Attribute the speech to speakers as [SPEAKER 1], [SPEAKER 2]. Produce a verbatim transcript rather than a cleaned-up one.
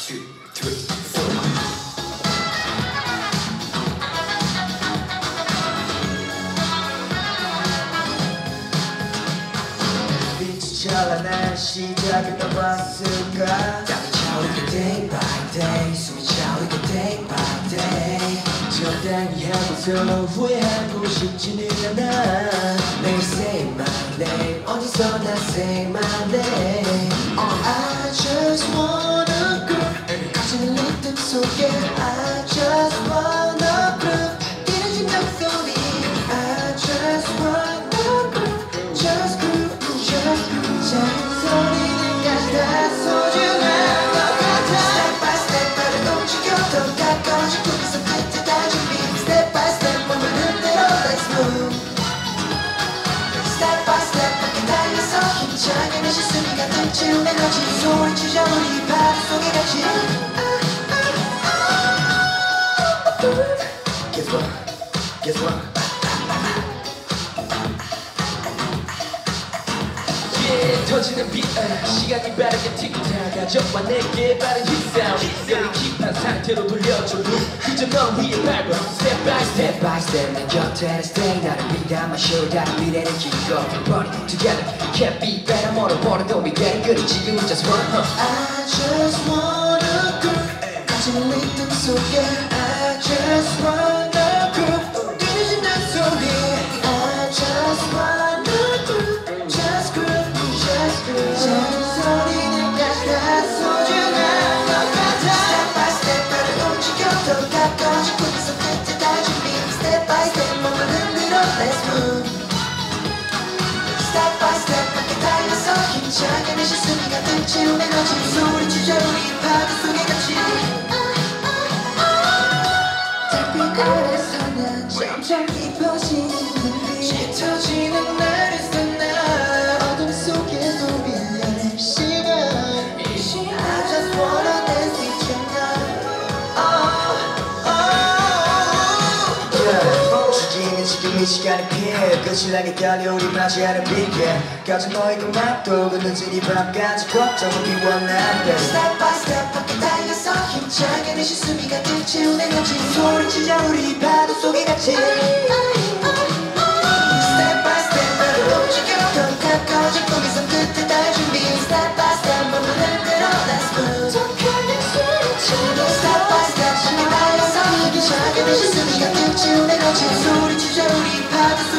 [SPEAKER 1] two, three, four. 빛이 찬란한 시작을 떠봤을까. 땀이 차오르게 day by day, 숨이 차오르게 day by day. 적당히 하고서 후회하고 싶지는 않아. 매일 say my name, 어디서나 say my name. I just wanna groove, 가지는 리듬 속에 I just wanna groove, 뛰는 심장 소리. I just wanna groove, just groove, just groove. 작은 소리들까지 다 소중한 것 같아. Step by step 발을 움직여 더 가까워진 꿈에서 끝에 다 준비. Step by step 몸을 흔들어 let's move. Step by step 밖에 달려서 힘차게 내 시선이 가득 채운 에너지. 소리치자 우리 바다 속에 같이. Guess what? Guess what? Yeah, 터지는 빛 uh, 시간이 빠르게 틱탁 가져와 내게 빠른 힙사운드. 열린 힙한 상태로 돌려줘 loop. 그저 넌 위에 밟아 Step by step by step 내 곁에 stay. 나를 믿어 마셔 다른 미래를 기고 Run it together can't be better. 멀어버려도 we getting good. 지금은 just one huh? I just wanna groove, 가지는 리듬 속에 I just wanna groove, 뛰는 심장 소리. I just wanna groove, just groove, just groove. 작은 소리들까지 다 소중한 것 같아. Step by step 발을 움직여 더 가까워진 꿈에서 끝에 다 준비. Step by step 몸을 흔들어 let's move. Step by step 밖에 달려서 힘차게 내 시선이 가득 채운 에너지. 소리치자 우리 파도 속에 같이. 달빛 아래서 난 점점 깊어지는 빛. 짙어지는 날에서 나 어둠 속에도 빛나는 시간. 이 시간 I just wanna dance with you now. oh, oh. Yeah. 지금은 지금 이 시간이 피해 끝이 나게 달려 우리 맞이하는 빛에 가진 너의 꿈막도 그 늦은 이 밤까지 걱정은 비워난데. Step by step 밖에 달려서 힘차게 내 시선이 가득 채운 에너지. 소리치자 우리 파도 속에 같이. Step by step 발을 움직여 더 가까워진 꿈에서 끝에 다 준비. Step by step 몸을 흔들어 let's move. Step by step 밖에 달려서 힘차게 내 시선이 가득 채운 에너지. 소리치자 우리 파도